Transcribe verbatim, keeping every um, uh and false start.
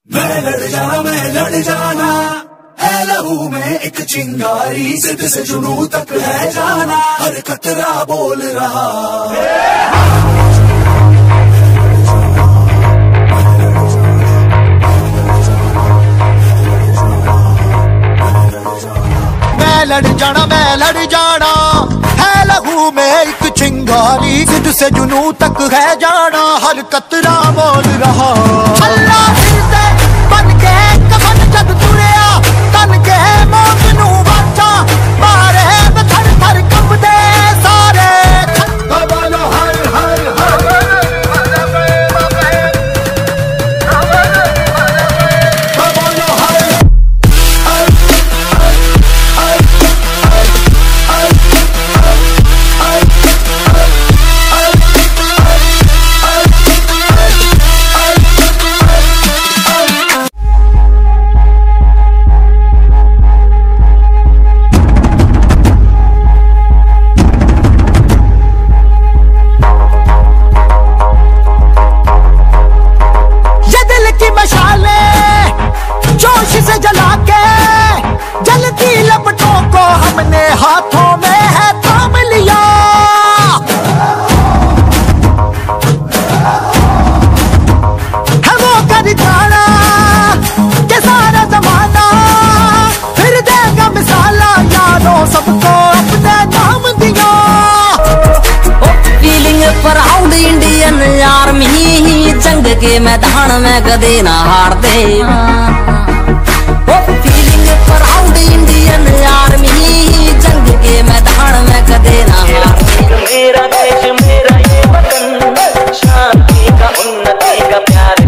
मैं लड़ जाना मैं लड़ जाना है लहू में एक चिंगारी, जिद से जुनू तक है जाना, हर कतरा बोल रहा मैं लड़ जाना मैं लड़ जाना है लहू में एक चिंगारी, जिद से जुनू तक है जाना, हर कतरा बोल रहा। अल्लाह फिर से बन के कफन जग तुरिया, तन के मौत नू बाचा मारे में थर थर कंबदे सारे। बोलो हर हर हर से जला के जलती लपटों को हमने हाथों में है थाम लिया। है वो कर जाना के सारा जमाना फिर देगा मिसाला, यारों सबको अपने नाम दिया। फीलिंग प्राउड इंडियन आर्मी, जंग के मैदान में कदे ना हार दे। फीलिंग प्राउड इंडियन आर्मी, जंग के मैदान में कदे ना हार दे। मेरा देश मेरा ये वतन, शांति का उन्नति का प्यार